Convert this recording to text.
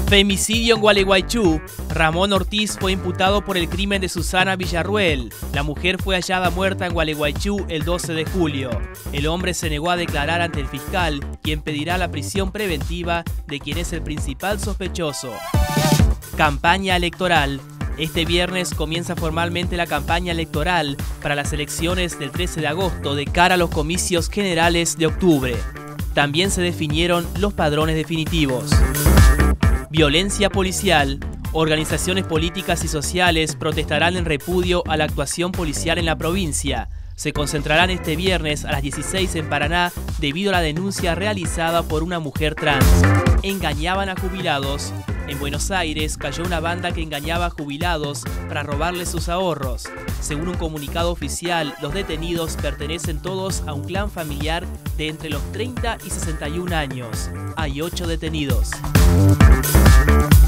Femicidio en Gualeguaychú. Ramón Ortiz fue imputado por el crimen de Susana Villarruel. La mujer fue hallada muerta en Gualeguaychú el 12 de julio. El hombre se negó a declarar ante el fiscal, quien pedirá la prisión preventiva de quien es el principal sospechoso. Campaña electoral. Este viernes comienza formalmente la campaña electoral para las elecciones del 13 de agosto de cara a los comicios generales de octubre. También se definieron los padrones definitivos. Violencia policial. Organizaciones políticas y sociales protestarán en repudio a la actuación policial en la provincia. Se concentrarán este viernes a las 16 en Paraná debido a la denuncia realizada por una mujer trans. Engañaban a jubilados. En Buenos Aires cayó una banda que engañaba a jubilados para robarles sus ahorros. Según un comunicado oficial, los detenidos pertenecen todos a un clan familiar de entre los 30 y 61 años. Hay 8 detenidos.